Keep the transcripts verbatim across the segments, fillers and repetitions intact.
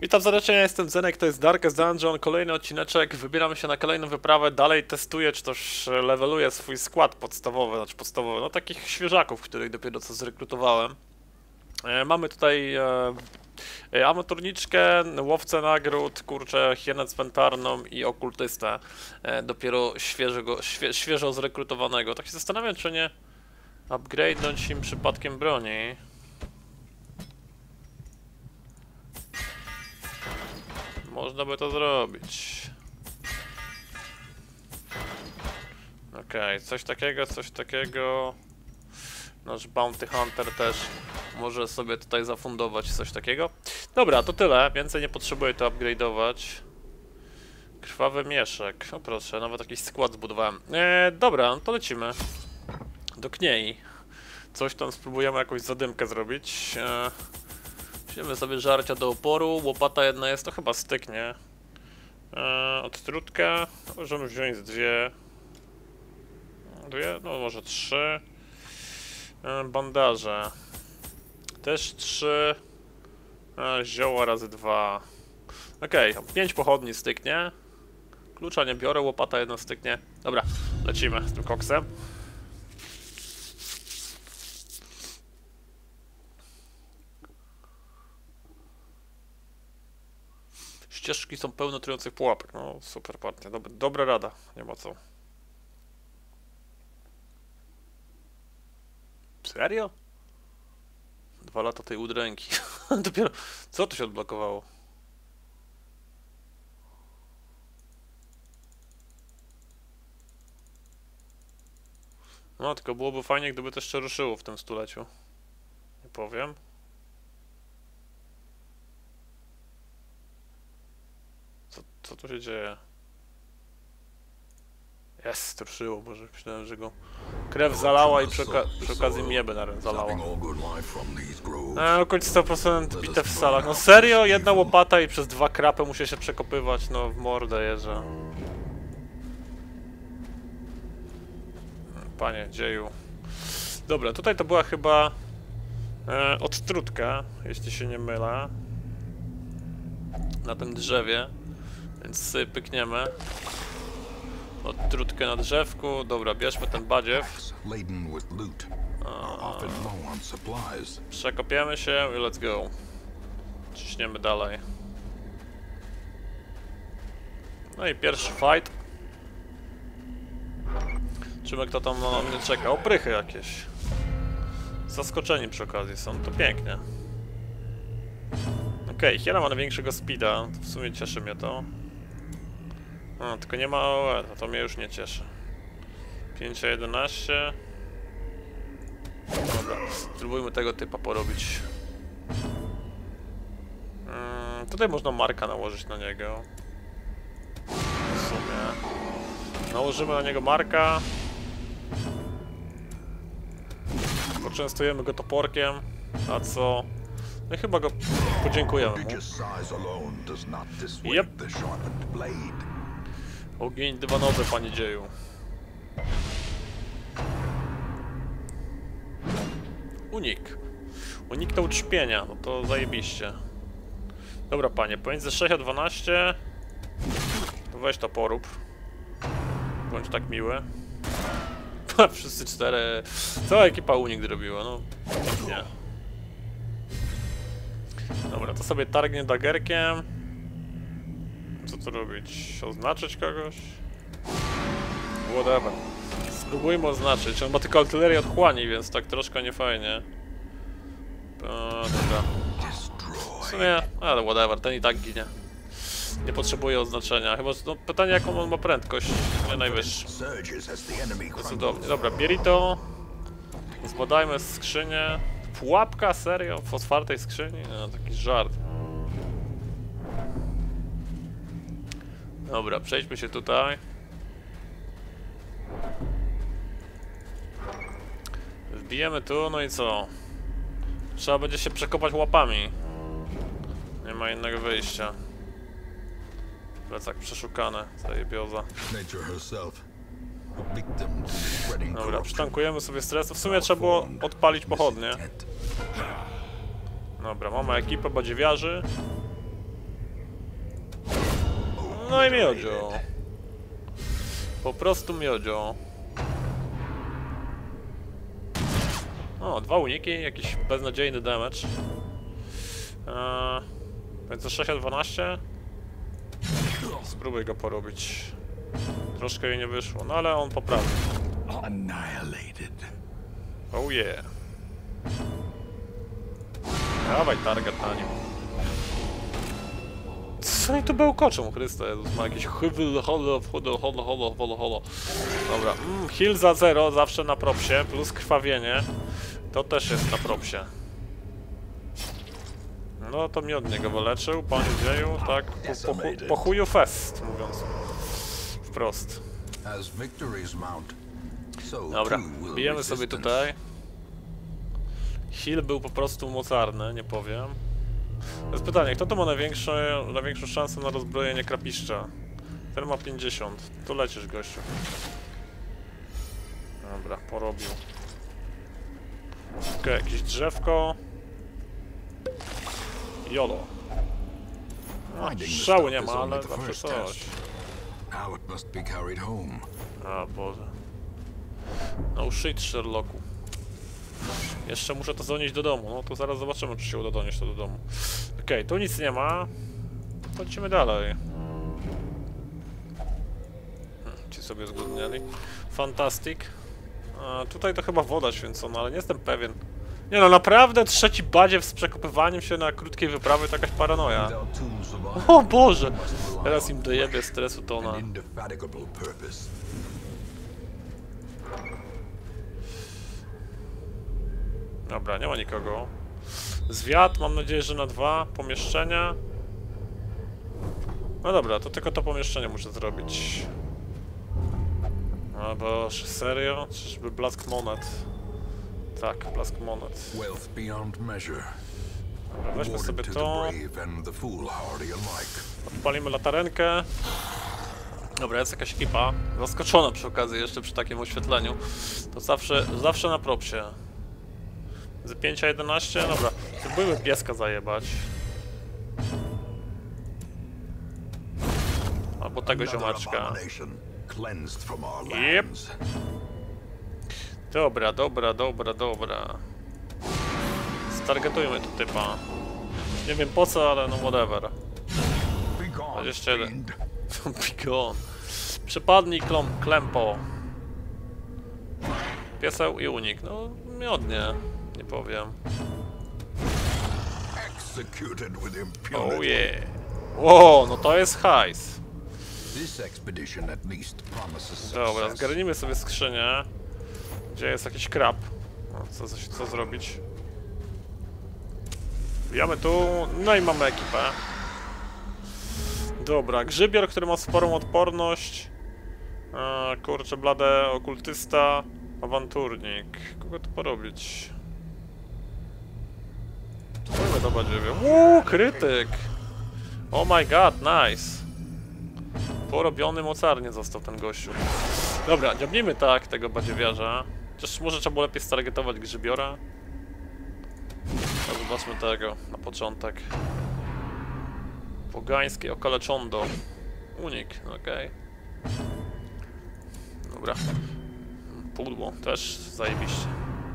Witam serdecznie, ja jestem Zenek, to jest Darkest Dungeon, kolejny odcineczek, wybieramy się na kolejną wyprawę, dalej testuję, czy też leveluję swój skład podstawowy, znaczy podstawowy, no takich świeżaków, których dopiero co zrekrutowałem. E, mamy tutaj e, e, amatorniczkę, łowcę nagród, kurczę, hienę cmentarną i okultystę, e, dopiero świeżego, świe, świeżo zrekrutowanego. Tak się zastanawiam, czy nie upgrade'nąć im przypadkiem broni. Można by to zrobić. Okej, okay, coś takiego, coś takiego. Nasz Bounty Hunter też może sobie tutaj zafundować coś takiego. Dobra, to tyle. Więcej nie potrzebuję to upgrade'ować. Krwawy mieszek. O proszę, nawet jakiś skład zbudowałem. Eee, dobra, no to lecimy. Do Kniei. Coś tam spróbujemy jakąś zadymkę zrobić. Eee, Weźmiemy sobie żarcia do oporu, łopata jedna jest, to chyba styknie. Eee, odtrutkę, możemy wziąć dwie. Dwie? No może trzy. Eee, bandaże. Też trzy. Eee, zioła razy dwa. Okej, okay, pięć pochodni styknie. Klucza nie biorę, łopata jedna styknie. Dobra, lecimy z tym koksem. Ścieżki są pełne trujących pułapek. No, super partia. Dob dobra rada. Nie ma co. Serio? Dwa lata tej udręki. Dopiero... Co tu się odblokowało? No, tylko byłoby fajnie, gdyby to jeszcze ruszyło w tym stuleciu. Nie powiem. Co, co tu się dzieje? Jest, ruszyło, Boże, myślałem, że go krew zalała i przy, oka przy okazji miebę na zalała. Eee, około sto procent bitew w salach. No serio? Jedna łopata i przez dwa krapy muszę się przekopywać, no w mordę jeżdżę. Panie dzieju. Dobra, tutaj to była chyba e, odtrutka, jeśli się nie mylę. Na tym drzewie. Więc sobie pykniemy. Odtrutkę na drzewku. Dobra, bierzmy ten badziew. Przekopiemy się i let's go. Ciśniemy dalej. No i pierwszy fight. Zobaczymy, kto tam na mnie czeka. Oprychy jakieś. Zaskoczeni przy okazji są, to pięknie. Okej, okay, hiena ma największego speeda, to w sumie cieszy mnie to. No, tylko nie ma O E, to mnie już nie cieszy. pięć jedenaście. Dobra, spróbujmy tego typa porobić. Hmm, tutaj można marka nałożyć na niego. W sumie. Nałożymy na niego marka. Poczęstujemy go toporkiem. A co? No i chyba go podziękujemy mu. Yep. Ogień dywanowy, panie dzieju. Unik. Uniknął uczpienia, no to zajebiście. Dobra, panie, pomiędzy sześć a dwanaście. To weź to porób. Bądź tak miły. Wszyscy cztery. Cała ekipa unik zrobiła, no. Nie. Dobra, to sobie targnie dagerkiem. Co tu robić? Oznaczyć kogoś? Whatever. Spróbujmy oznaczyć. On ma tylko artylerię odchłani, więc tak troszkę niefajnie. Eee, dobra. W sumie, ale whatever, ten i tak ginie. Nie potrzebuje oznaczenia. Chyba, no, pytanie, jaką on ma prędkość. Nie najwyższą. Cudownie. Dobra, Pierito. Zbadajmy skrzynię. Pułapka? Serio? W otwartej skrzyni? No, taki żart. Dobra, przejdźmy się tutaj. Wbijemy tu, no i co? Trzeba będzie się przekopać łapami. Nie ma innego wyjścia. Plecak przeszukane, zajebioza. Dobra, przytankujemy sobie stres. W sumie trzeba było odpalić pochodnie. Dobra, mamy ekipę badziewiarzy. No i miodzio. Po prostu miodzio. O, dwa uniki, jakiś beznadziejny damage. Eee, więc za sześć a dwanaście. Spróbuj go porobić. Troszkę jej nie wyszło, no ale on poprawi. Oh yeah. Dawaj target na nim. Co oni tu bełkoczą, Chryste Jezus, ma jakiś chywy, holo, holo, holo, holo, holo, holo. Dobra, mm, heal za zero, zawsze na propsie, plus krwawienie. To też jest na propsie. No to mi od niego wyleczył, panie dzieju, tak, po, po, po chuju fest, mówiąc wprost. Dobra, bijemy sobie tutaj. Heal był po prostu mocarny, nie powiem. To jest pytanie, kto tu ma największe, największą szansę na rozbrojenie krapiszcza? Ten ma pięćdziesiąt. Tu lecisz, gościu. Dobra, porobił. Okej, okay, jakieś drzewko. Jolo. No, strzału nie ma, ale zawsze coś. A Boże. No shit, Sherlocku. Jeszcze muszę to donieść do domu, no to zaraz zobaczymy, czy się uda donieść to do domu. Okej, okay, tu nic nie ma. Chodźmy dalej. Hmm, ci sobie zgłodniali. Fantastic. A, tutaj to chyba woda święcona, ale nie jestem pewien. Nie no, naprawdę trzeci badziew z przekopywaniem się na krótkiej wyprawy to jakaś paranoja. O Boże! Teraz im dojebie stresu tona. Dobra, nie ma nikogo. Zwiat, mam nadzieję, że na dwa pomieszczenia. No dobra, to tylko to pomieszczenie muszę zrobić. No boż, serio? Czyżby blask monet? Tak, blask monet. Dobra, weźmy sobie to. Odpalimy latarenkę. Dobra, jest jakaś ekipa. Zaskoczona przy okazji jeszcze przy takim oświetleniu. To zawsze, zawsze na propsie. Z pięć a jedenaście? Dobra, spróbujmy pieska zajebać. Albo tego ziomaczka. Yep. Dobra, dobra, dobra, dobra. Stargetujmy tu typa. Nie wiem po co, ale no whatever. dwadzieścia jeden. Begone. Przypadnij klom, klempo. Pieseł i unik. No, miodnie. Nie powiem. Oh yeah. Wow, no to jest hajs. Dobra, zgarnijmy sobie skrzynię. Gdzie jest jakiś krab? No, co, co, co zrobić? Wbijamy tu, no i mamy ekipę. Dobra, grzybior, który ma sporą odporność. Eee, kurczę, blade, okultysta, awanturnik. Kogo tu porobić? Spójmy do badziewie. Uuu, krytyk! Oh my god, nice! Porobiony mocarnie został ten gościu. Dobra, dziabnijmy tak tego badziewiarza. Chociaż może trzeba było lepiej stargetować grzybiora. No, zobaczmy tego na początek. Pogańskie okaleczondo. Unik, okej. Okay. Dobra. Pudło też zajebiście.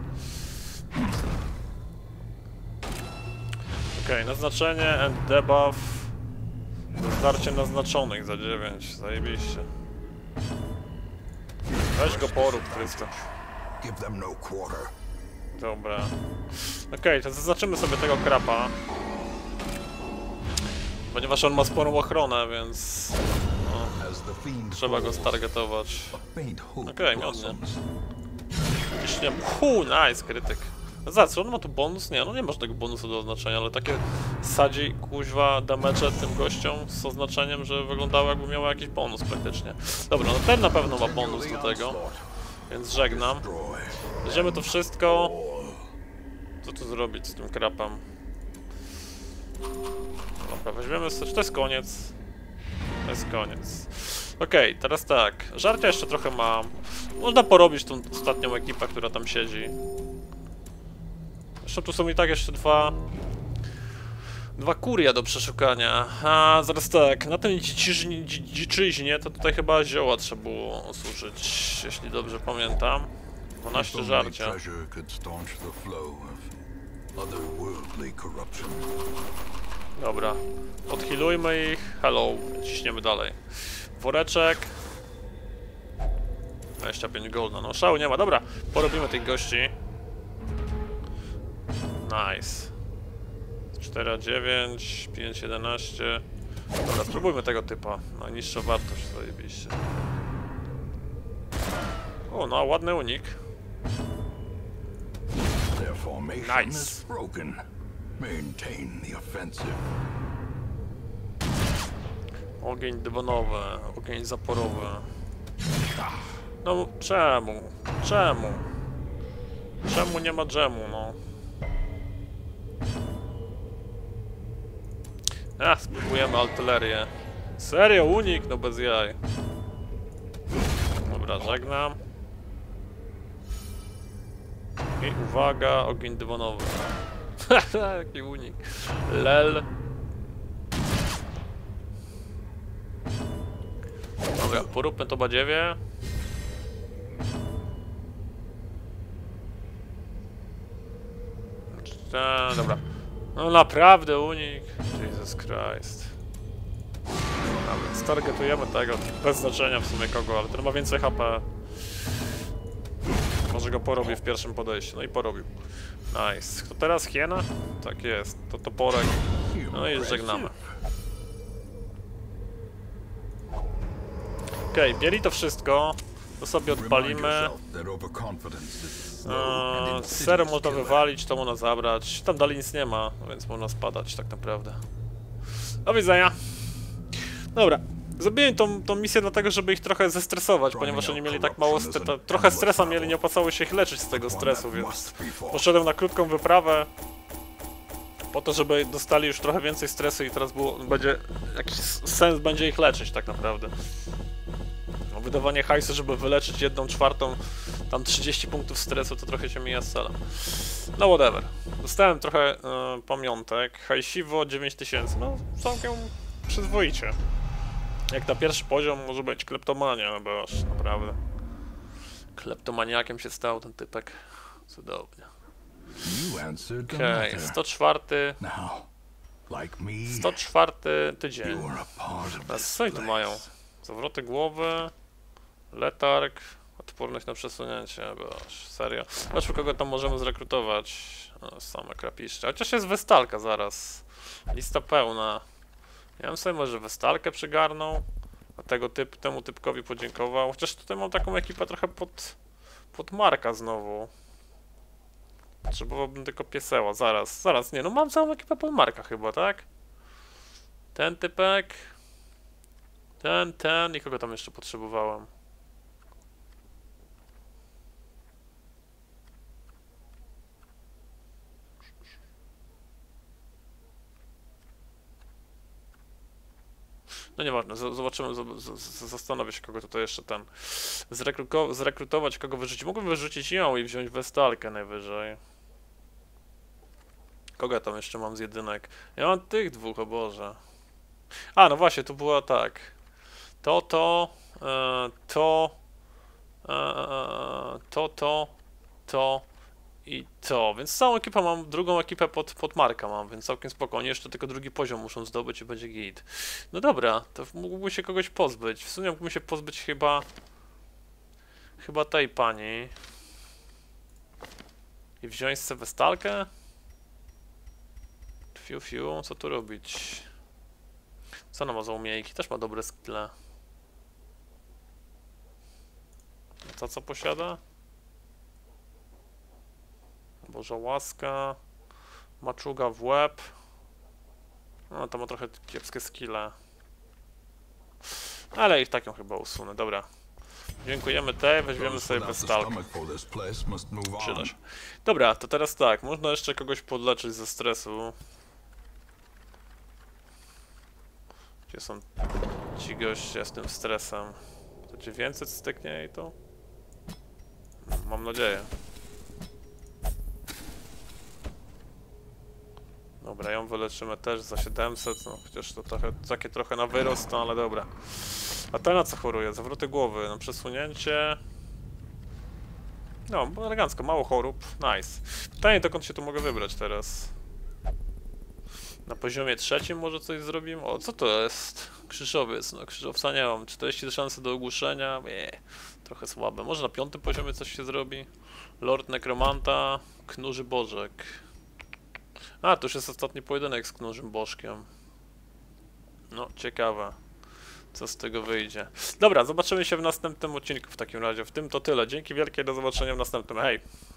Okej, okay, naznaczenie and debuff. Zdarcie naznaczonych za dziewięć, zajebiście. Weź go porób, Chryste. Dobra. Okej, okay, to zaznaczymy sobie tego krapa. Ponieważ on ma sporą ochronę, więc... No, trzeba go stargetować. Okej, okay, miodnie. Jakiś nie... Huu, nice, krytyk. Za co, on ma tu bonus? Nie, no nie masz tego bonusu do oznaczenia, ale takie sadzi, kuźwa, damage tym gościom z oznaczeniem, że wyglądało jakby miało jakiś bonus praktycznie. Dobra, no ten na pewno ma bonus do tego, więc żegnam. Bierzemy to wszystko. Co tu zrobić z tym krapem? Dobra, weźmiemy sobie, to jest koniec. To jest koniec. Okej, okay, teraz tak, żarcia jeszcze trochę mam. Można porobić tą ostatnią ekipę, która tam siedzi. Zresztą tu są i tak jeszcze dwa Dwa kuria do przeszukania. A zaraz tak, na tym dziczyźnie, dziczyźnie to tutaj chyba zioła trzeba było osuszyć, jeśli dobrze pamiętam. dwanaście żarcia. Dobra, odhealujmy ich. Hello, ciśniemy dalej. Woreczek. dwadzieścia pięć golda, no szału nie ma, dobra. Porobimy tych gości. Nice. cztery dziewięć, pięć jedenaście. Dobra, spróbujmy tego typa. Najniższa wartość, zajebiście. O, no, ładny unik. Nice. Ogień dywonowy, ogień zaporowy. No, czemu? Czemu? Czemu nie ma dżemu, no? A, spróbujemy artylerię. Serio, unik? No bez jaj. Dobra, żegnam. I uwaga, ogień dywonowy. Haha, jaki unik. Lel. Dobra, poróbmy to badziewie. Ta, dobra. No naprawdę unik. Jesus Christ. Dobra, stargetujemy tego. Bez znaczenia w sumie kogo, ale ten ma więcej H P. Może go porobię w pierwszym podejściu. No i porobił. Nice. Kto teraz? Hiena? Tak jest. To toporek. No i żegnamy. Okej, okay, mieli to wszystko. To sobie odpalimy. Eee, Ser można wywalić, to można zabrać. Tam dalej nic nie ma, więc można spadać tak naprawdę. Do widzenia. Dobra. Zrobiłem tą, tą misję dlatego, żeby ich trochę zestresować, ponieważ oni mieli tak mało stresa. Trochę stresa mieli, nie opłacało się ich leczyć z tego stresu, więc poszedłem na krótką wyprawę po to, żeby dostali już trochę więcej stresu i teraz było, będzie jakiś sens będzie ich leczyć tak naprawdę. No, wydawanie hajsu, żeby wyleczyć jedną czwartą, tam trzydzieści punktów stresu, to trochę się mija z celem. No whatever. Dostałem trochę y, pamiątek. Hajsiwo dziewięć tysięcy, no całkiem przyzwoicie. Jak na pierwszy poziom może być kleptomania, bo aż naprawdę. Kleptomaniakiem się stał ten typek. Cudownie. Okej, okay, sto cztery. sto cztery tydzień. Teraz co oni tu mają? Zawroty głowy, letarg, odporność na przesunięcie, bo aż serio. Zobaczmy, kogo tam możemy zrekrutować. O, same krapiszcze. Chociaż jest Westalka zaraz. Lista pełna. Ja bym sobie może Westalkę przygarnął, a tego typ, temu typkowi podziękował. Chociaż tutaj mam taką ekipę trochę pod, pod Marka znowu. Potrzebowałbym tylko pieseła, zaraz, zaraz, nie no mam całą ekipę pod Marka chyba, tak? Ten typek. Ten, ten i kogo tam jeszcze potrzebowałem? No nieważne, zobaczymy, zastanowię się, kogo tutaj jeszcze ten Zrekru zrekrutować, kogo wyrzucić. Mógłbym wyrzucić ją i wziąć Westalkę najwyżej. Kogo ja tam jeszcze mam z jedynek? Ja mam tych dwóch, o Boże. A, no właśnie, tu było tak. To, to, e, to, e, to, to, to i to. Więc całą ekipę mam, drugą ekipę pod, pod Marka mam, więc całkiem spokojnie. Jeszcze tylko drugi poziom muszą zdobyć i będzie git. No dobra, to mógłbym się kogoś pozbyć. W sumie mógłbym się pozbyć chyba... Chyba tej pani. I wziąć sobie Westalkę? Fiu, fiu, co tu robić? Co ona ma za umiejki? Też ma dobre skille. Ta co posiada? Boża łaska. Maczuga w łeb. No to ma trochę kiepskie skille. Ale ich tak ją chyba usunę, dobra. Dziękujemy tej, weźmiemy sobie Westalkę. Przyda się. Dobra, to teraz tak, można jeszcze kogoś podleczyć ze stresu. Gdzie są ci goście z tym stresem? To dziewięćset styknie i to? Mam nadzieję. Dobra, ją wyleczymy też za siedemset, no chociaż to trochę, takie trochę na wyrost, no ale dobra. A ta na co choruje? Zawroty głowy, na przesunięcie... No, elegancko, mało chorób, nice. Pytanie, dokąd się tu mogę wybrać teraz? Na poziomie trzecim może coś zrobimy? O, co to jest? Krzyżowiec, no krzyżowca nie mam. czterdzieści szans do ogłuszenia, nie, trochę słabe. Może na piątym poziomie coś się zrobi? Lord Nekromanta, Knurzy Bożek. A, to już jest ostatni pojedynek z Knurzym Bożkiem. No, ciekawe, co z tego wyjdzie. Dobra, zobaczymy się w następnym odcinku w takim razie. W tym to tyle. Dzięki wielkie, do zobaczenia w następnym. Hej!